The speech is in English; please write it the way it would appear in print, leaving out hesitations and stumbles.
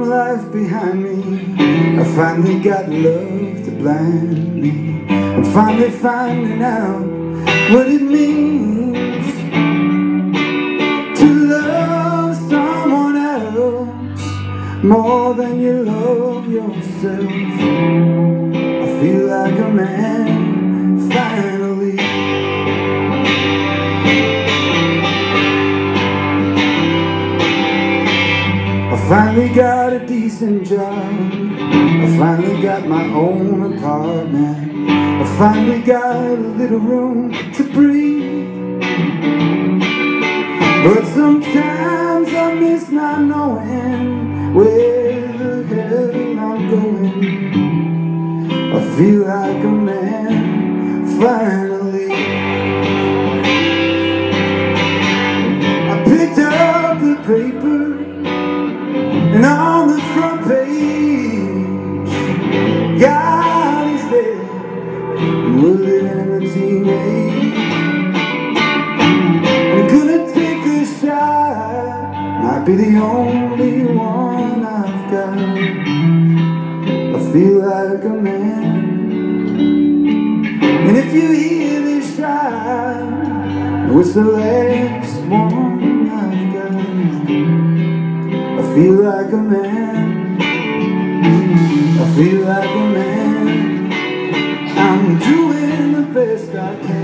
life behind me. I finally got love to blind me. I'm finally finding out what it means to love someone else more than you love yourself. I feel like a man finally. I finally got a decent job. I finally got my own apartment. I finally got a little room to breathe. But sometimes I miss not knowing where the hell I'm going. I feel like a man finally. I picked up the paper, and on the front page, God is dead, and we're living a teenage. I'm gonna take a shot, might be the only one I've got. I feel like a man, and if you hear this shot, it's the last one I've got. I feel like a man, I feel like a man. I'm doing the best I can.